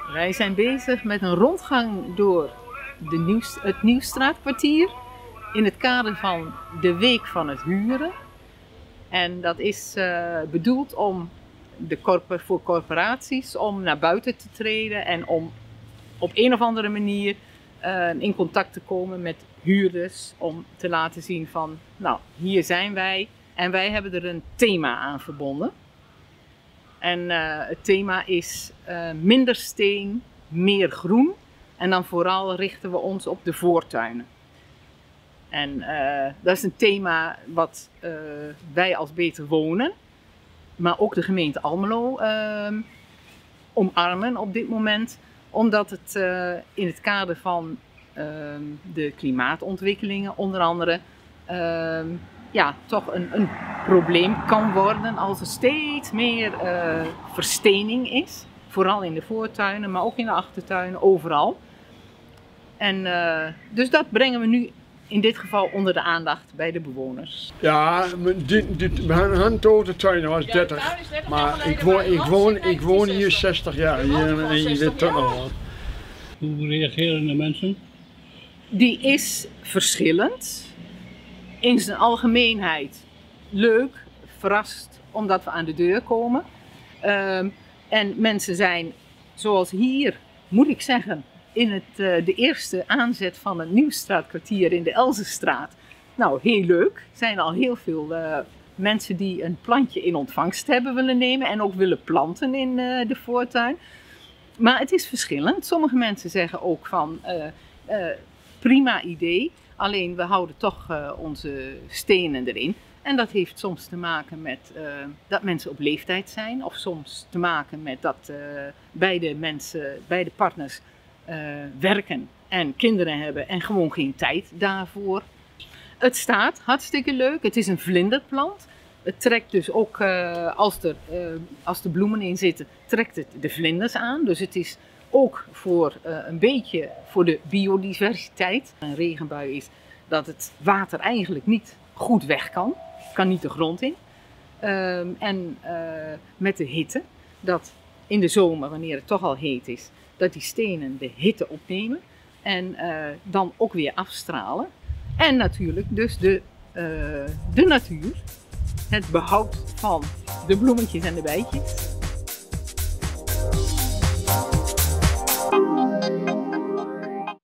Wij zijn bezig met een rondgang door het Nieuwstraatkwartier in het kader van de Week van het Huren. En dat is bedoeld om voor corporaties om naar buiten te treden en om op een of andere manier in contact te komen met huurders. Om te laten zien van, nou, hier zijn wij en wij hebben er een thema aan verbonden. En het thema is minder steen, meer groen. En dan vooral richten we ons op de voortuinen. En dat is een thema wat wij als Beter Wonen, maar ook de gemeente Almelo omarmen op dit moment. Omdat het in het kader van de klimaatontwikkelingen onder andere toch een probleem kan worden als er steeds meer verstening is. Vooral in de voortuinen, maar ook in de achtertuinen, overal. En dus dat brengen we nu in dit geval onder de aandacht bij de bewoners. Ja, mijn handtoten tuinen was 30, maar ik woon hier 60 jaar hier en je weet toch nog wel. Hoe reageren de mensen? Die is verschillend. In zijn algemeenheid leuk, verrast omdat we aan de deur komen. En mensen zijn, zoals hier, moet ik zeggen, in de eerste aanzet van het Nieuwstraatkwartier in de Elzenstraat. Nou, heel leuk. Er zijn al heel veel mensen die een plantje in ontvangst hebben willen nemen en ook willen planten in de voortuin. Maar het is verschillend. Sommige mensen zeggen ook van prima idee, alleen we houden toch onze stenen erin. En dat heeft soms te maken met dat mensen op leeftijd zijn, of soms te maken met dat beide partners werken en kinderen hebben en gewoon geen tijd daarvoor. Het staat hartstikke leuk. Het is een vlinderplant. Het trekt dus ook, als er bloemen in zitten, trekt het de vlinders aan. Dus het is ook voor een beetje voor de biodiversiteit. Een regenbui is dat het water eigenlijk niet goed weg kan. Kan niet de grond in. En met de hitte, dat in de zomer, wanneer het toch al heet is, dat die stenen de hitte opnemen en dan ook weer afstralen. En natuurlijk dus de natuur, het behoud van de bloemetjes en de bijtjes.